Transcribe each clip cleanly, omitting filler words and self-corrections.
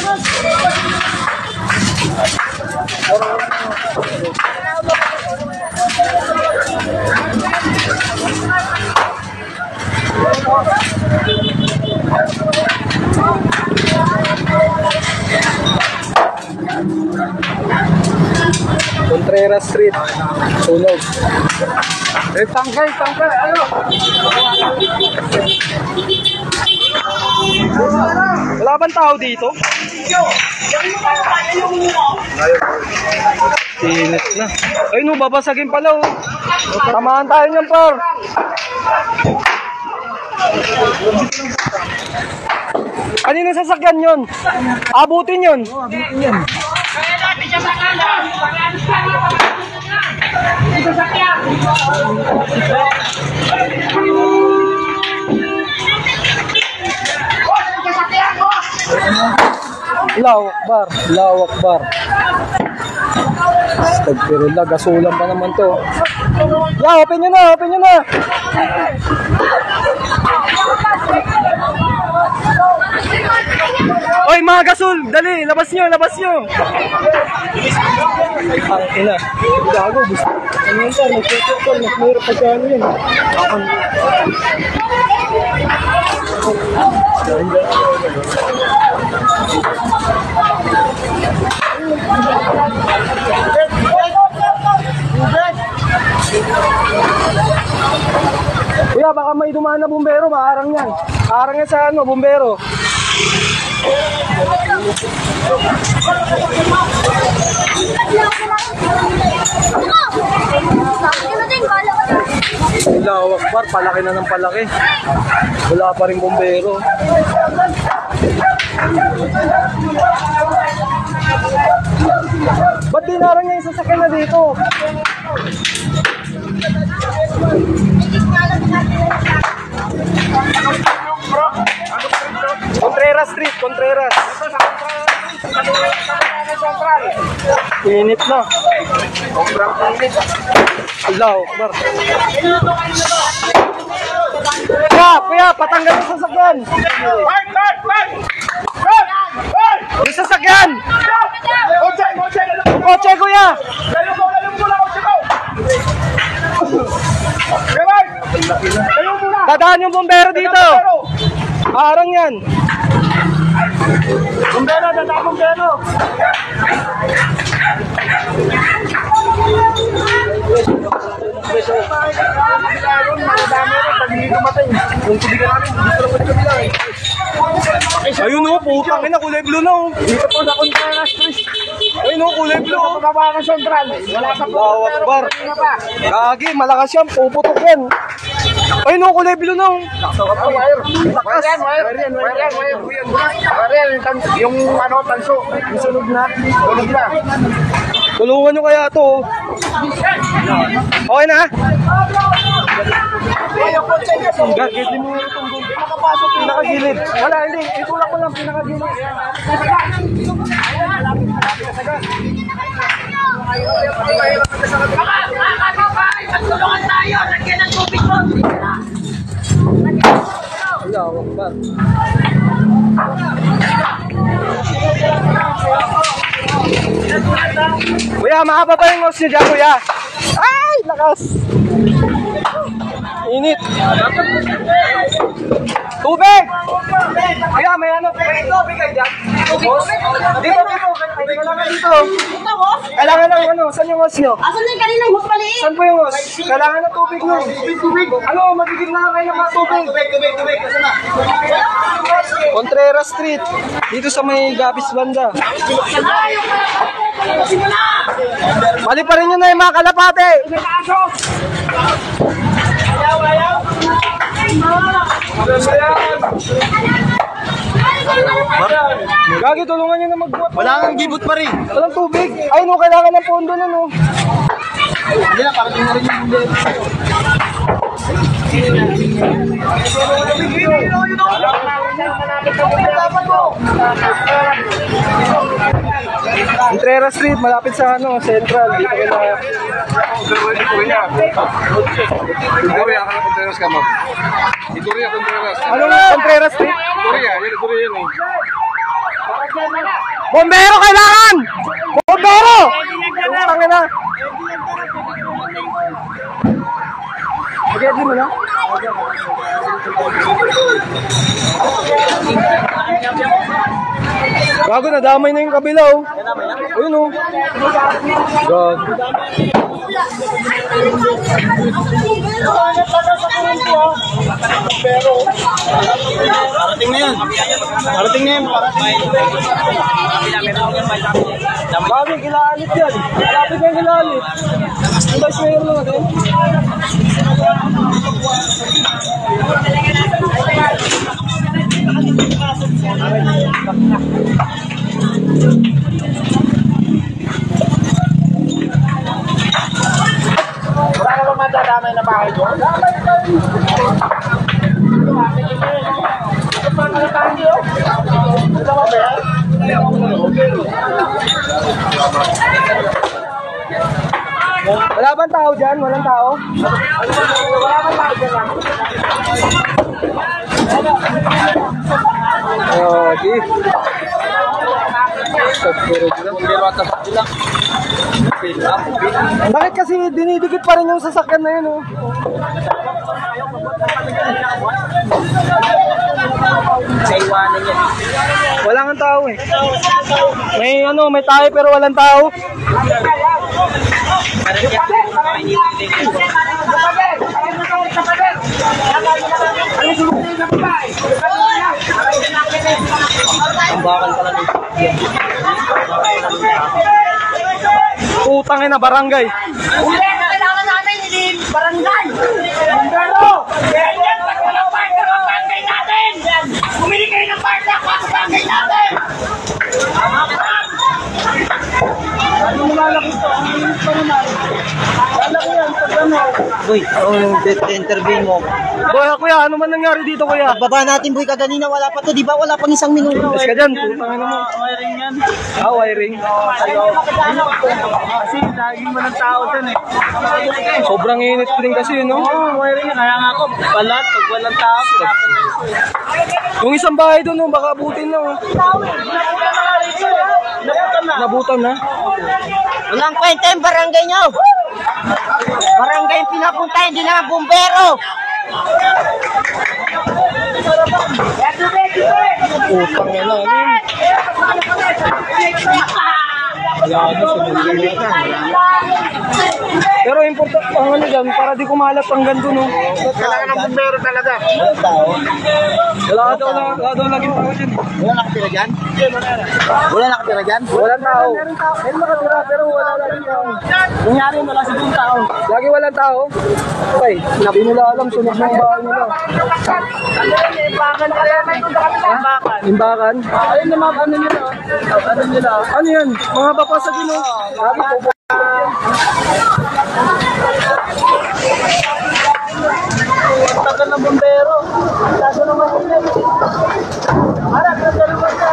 Contreras Street, sunog. Tangkay, ano? Wala bang tao dito? Init na. Ay no, babasagin pala oh. Tamaan tayo niyan, par. Kanina sasakyan yun? Abutin yun? Oo, abutin yun. Lawak bar, lawak bar. Stagpirula, gasulan pa naman to. Ya, open nyo na, open nyo na. Oy, mga gasol, dali, labas nyo, labas nyo. Ang ina, gago, gusto. Ano yun tayo, nagpapakal, nagmura pa siya ano yun. Kuya, baka may dumaan na bumbero, maarang yan. Maarang yan sa ano, bumbero. Lawak bar, palaki na ng palaki. Wala pa rin bumbero. Ba't dinarang niya yung sasakyan na dito? Contreras Street, Contreras. Init na. Allah, Akbar. Kuya, patanggal yung sasakyan. Yung sasakyan. Yung kotse, kuya. Dadaan yung bumbero dito. Arang yan. Bumbero, dadaan bumbero. Ayun o, putang ina, kulay blue na o. Dito po sa Contreras Street. Ayun o, kulay blue o. Pababa ng Central. Wala sa Lawak bar. Gagi, malakas yan, puputok yan. Ayun o, kulay blue na o. Lakas. Yung ano, tanso. Yung sunog na. Sunog na. Tulungan nyo kaya ito o. Okay na? Gagilid mo yung tungkol. Nakapasok yung pinakagilid. Wala, hindi. Itulak mo lang pinakagilid. Tulungan tayo! Lagyan ng tubig mo! Wala, wag ba? Kuya, mahaba pa yung hose nyo dyan, kuya. Ay, lakas. Init. Tubig! Kuya, may ano? Tubig kayo dyan? Hose? Dito. Kailangan dito. Kailangan ng ano? Saan yung hose nyo? Asan na yung kaninang hose maliit? Saan po yung hose? Kailangan ng tubig nyo. Tubig. Ano, magiging na kayo ng mga tubig. Tubig. Saan na? Contreras Street. Dito sa may Gabis Banda. Mali pa rin yun na yung mga kalapate. Gagi, tulungan nyo na magbuhat. Wala kang gibot pa rin. Walang tubig. Ay no, kailangan ng pondo na no. Hindi na, parating na rin yung pondo. Contreras Street, malapit sa ano, Central. Dito kaya. Ituria ka na Contreras ka mo. Ituria Contreras. Ano nga Contreras Street? Ituria yan eh. Bombero kailangan! Bombero! Putang ina. Okay, di mo na? Gago, nadamay na yung kabila, oh. Ayun, oh. Gago. Parating na yan. Parating na yan. Gago, kilaalit yan. Malapit na yung kilaalit. Ang vice mayor na natin. Wala ka ba madadamay na bahay doon? Damay ka rin. Wala bang tao dyan? Walang tao? Wala bang tao dyan lang? Oh, di. Bakit kasi dinidikit pa rin yung sasakyan na yun, oh? Saiwanan yan. Wala nga tao eh. May tayo pero walang tao. Ang bakal pala ng Putang ina, barangay. Kailangan namin hindi barangay. Barangay natin. Bumili kayo ng barangay para sa barangay natin. Ano malaki to? Ang linis pa naman. Lalaki yan, pag ano. Boy, intervene mo. Boy, kuya, ano man nangyari dito, kuya? Baba natin, boy, kaganina wala pa to, di ba? Wala pang isang minuto. Yes ka dyan, putang ina mo. Wiring yan. Ah, wiring. Kasi laging walang tao dyan eh. Sobrang init din kasi, no? Oo, wiring yan. Kaya nga ako, balat, pag walang tao, Yung isang bahay doon, no, baka abutin na, oh. Nabutan na. walang kwenta yung barangay nyo. Barangay yung pinapunta, hindi na bumbero. Putang ina, ano yun? Pero important ang ano dyan, para di kumalat ang ganito, no? Kailangan ng bumbero talaga. Walang tao. Wala daw laging tao dyan. Wala nakatira dyan? Wala nakatira dyan? Walang tao. Meron nakatira, pero wala laging tao. Nangyari wala sa buong tao. Lagi walang tao. Okay, hindi nila alam, sunog ng bahay nila. Imbakan kaya may punta kami sa imbakan. Imbakan? Ayun na mga ano nila. Ano nila? Ano yan? Mga papasagin, no? Sabi ko, Tagal ng bumbero. Tagal naman sila. Harap na dalawa siya.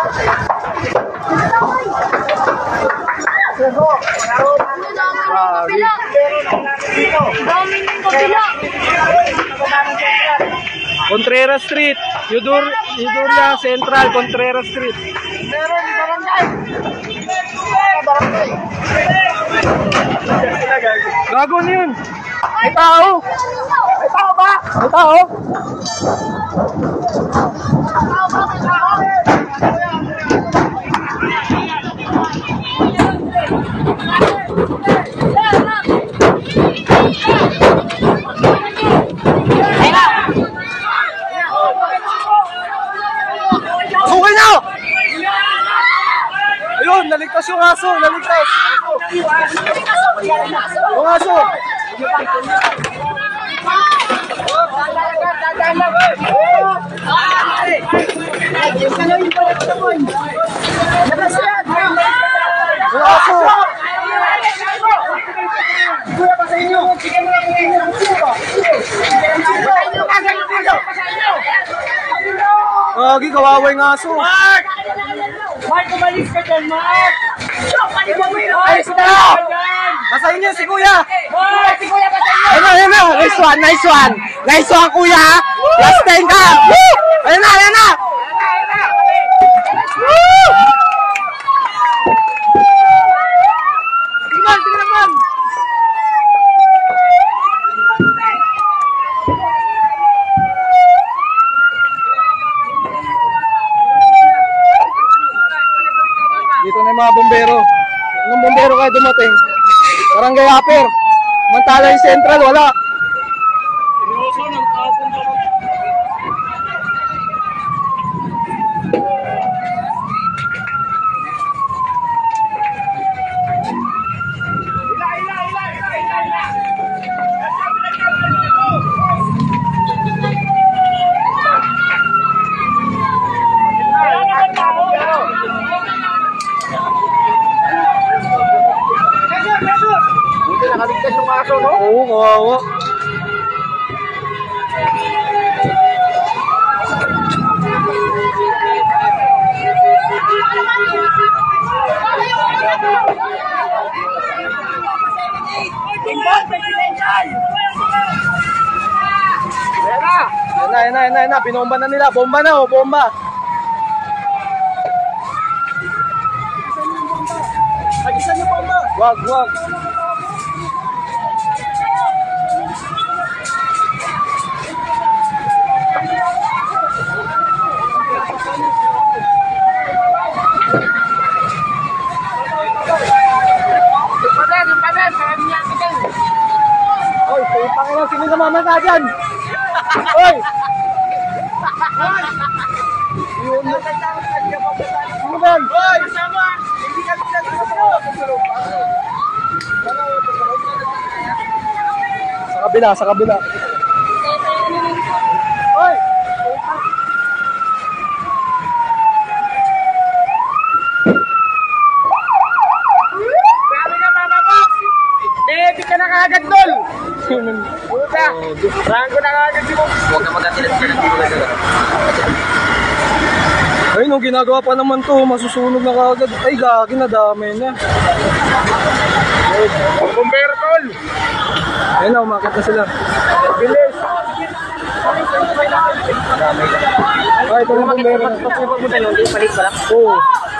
Contreras Street, Yuduria Central, Contreras Street. Meron barangay. Barangay. Gago na yun. May tao. May tao ba? May tao. Okay na! Ayun, naligtas yung aso, naligtas. Yung aso. Yung aso. Gagi, kawawa yung aso. Mark, umalis ka dyan, Mark! Ayos na! Basahin niyo si kuya! Mark, si Kuya ba sa'yo? Ayun na! Nice one, nice one! Nice one, kuya! Last time ka! Woo! Ayun na, ayun na! Woo! mga bombero. Anong bombero kayo dumating? Barangay Upper. Mantala yung Central, wala. Seryoso, ng tapon ka lang. Buti nakaligtas yung aso, no? Oo, kawawa. Ayan na. Binomba na nila. Bomba na, oh, bomba. Hagisan niyo bomba. Wag. Oy, putang ina, sino namamasa dyan? Oy! Yun na. Sino ba? Oy! Kasama! Hindi kami sa kabila. Oy! Hindi ka na kaagad, Tol! Puta! Rango na kaagad si Mom! Huwag ka magkatilat ka ng tulad ka. Ay, no, ginagawa pa naman to. Masusunog na kagad. Ay, gagi na dami na. Bumbero, Tol! Ayun na, umakit na sila. Bilis! Ay, ito na bumbero. Palit pa lang? Oo.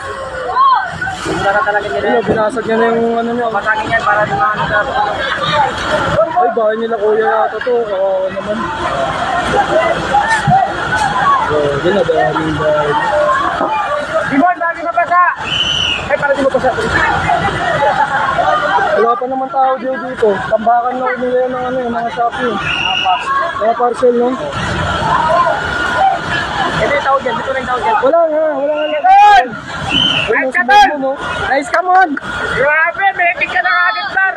Para talaga nila. Ayun, binasag niya na yung ano niya. Matagin yan para dumaan sa... Ay, bahay nila kuya yata to. Kawawa naman. Oh, yun na, daming bahay. Simon, dami na basa! Ay, para di mo basa. Wala pa naman tao dito. Tambakan na nila yan ng ano, yung mga shopping. Mga parcel, no? Ito yung tawag yan, dito na yung tawag yan. Wala nga. Tol! Ayun, Nice ka, sumag Tol! mo, no? Nice, come on! Grabe, may higit ka na kaagad, sir!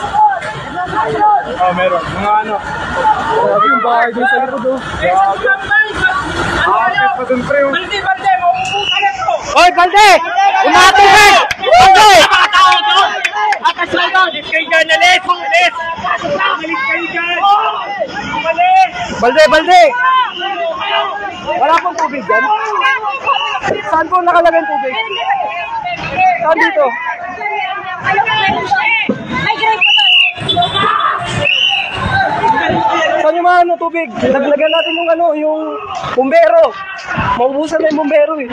Oh, meron. Mga ano? Grabe yung bahay dun sa likod, oh. Pa dun, pre. Balde, mauubukan na to! Hoy, Balde! Umatubig! Balde! Atas lang to! Alis kayo dyan! Alis! Alis! Alis kayo dyan! Alis! Balde! Wala pong tubig dyan? Saan po nakalagay yung tubig? Saan dito? May grade pa doon. Saan yung mga ano, tubig? Naglagyan natin yung ano, yung bumbero. Maubusan na yung bumbero eh.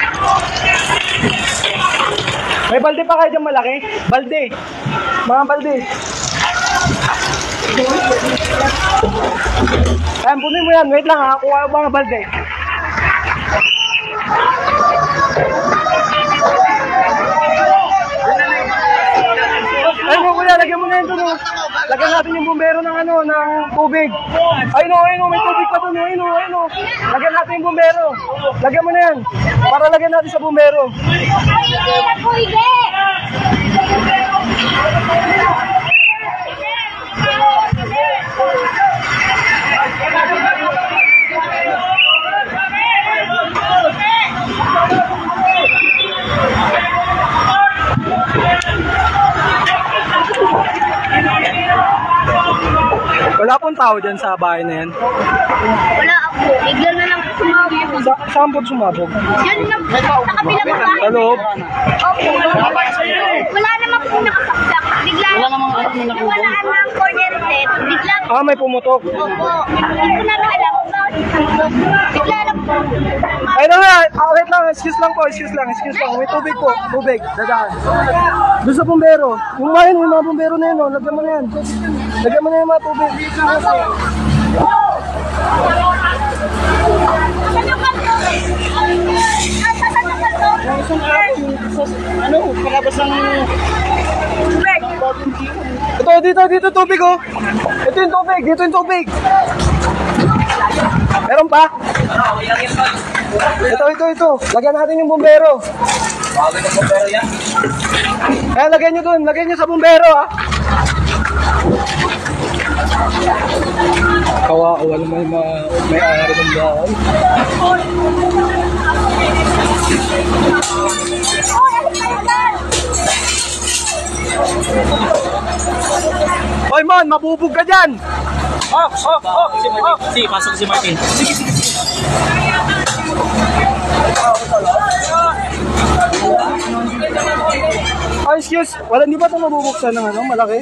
May balde pa kayo dyan malaki? Balde. Mga balde. Ayan, punin mo yan. Wait lang ha. Kuha yung mga balde. Ayun, kuya, lagyan mo na yun doon. Lagyan natin yung bumbero ng ano, ng tubig. Ayun, may tubig pa doon. Ayun. Lagyan natin yung bumbero. Lagyan mo na yan. Para lagyan natin sa bumbero. Wala pong tao dyan sa bahay na yan. Wala ako. Bigla na lang sumabog. Saan po sumabog? Yan lang. Sa kabila pa bahay. Sa loob? Opo. Wala naman po nakasaksak. Bigla nawalaan ng kuryente. Bigla. May pumutok. Opo. Hindi ko namin alam. Bigla lang po. Ayun na, wait lang, excuse lang. May tubig po, tubig, dadaan. Doon sa bumbero. Yung mga bumbero na yun, oh. Lagyan mo na yan. Lagyan mo na yung mga tubig. Ano? isang... Ito, dito tubig oh. Ito yung tubig. Meron pa? Ito. Lagyan natin yung bumbero. Bagay ng bumbero yan. Kaya lagyan nyo dun. Lagyan nyo sa bumbero ah. Kawawa naman may ari ng bahay. Hoy man, mabubog ka dyan! Si, pasok si Martin. Sige. Oh, excuse, wala, di ba ito mabubuksan ng ano, malaki?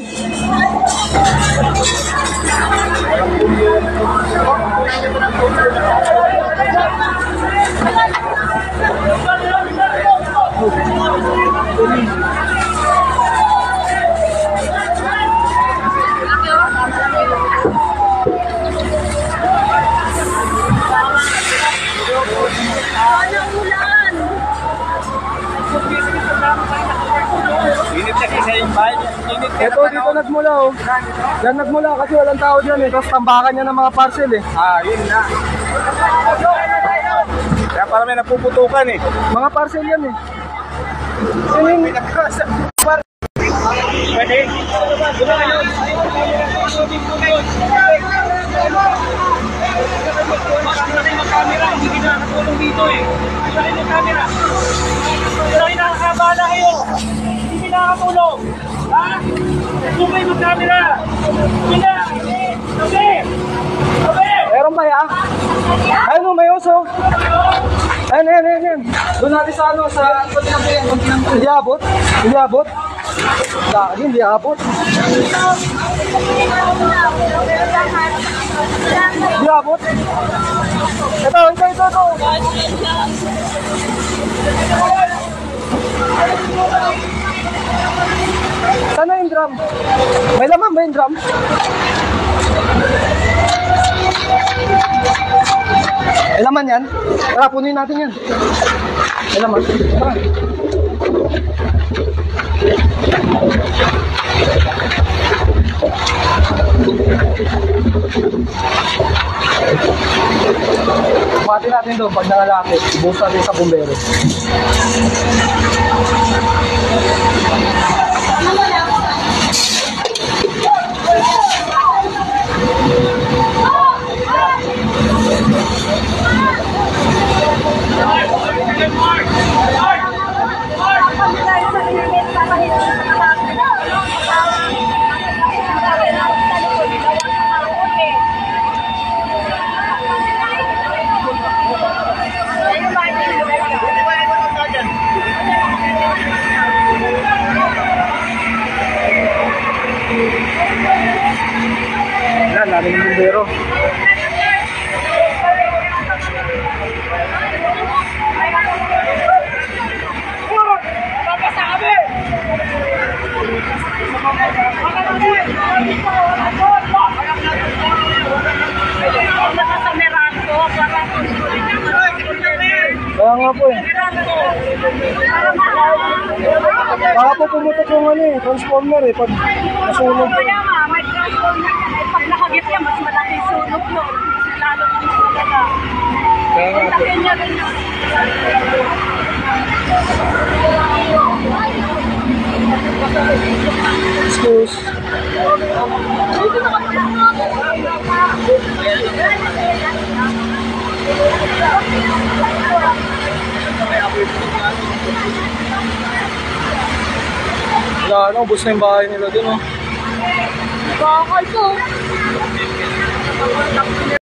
Ito, dito nagmula oh. Yan nagmula kasi walang tao dyan eh. Tapos tambakan niya ng mga parcel eh. Yun na. Kaya parang may napuputukan eh. Mga parcel yan eh. Sino yung Pwede? Camera, hindi na nakatulong dito eh. Ilagay mo camera. Ilagay na nakabala kayo. Hindi nakatulong. Ha? Ilagay mo camera. Sabi! meron ba ya? Ayun o, may oso. Ayun. Doon natin sa ano, sa... Hindi abot? Hindi abot. Ito. Sana yung drum? May laman ba yung drum? May laman yan? Tara, punuin natin yan. May laman. Tara. Pati natin doon pag nangalaki. Ibuhos natin sa bumbero. Yan, namin yung bumbero. Kaya nga po eh. Baka po pumutok yung ano eh, transformer eh, pag nasunog. Kaya nga, may transformer yan. Ay, pag nakagip yan, mas malaki sunog no. Lalo ng maganda. Kaya nga po. Laki niya rin yun. Excuse. Wala na, ubos na yung bahay nila dun oh. Bakal po.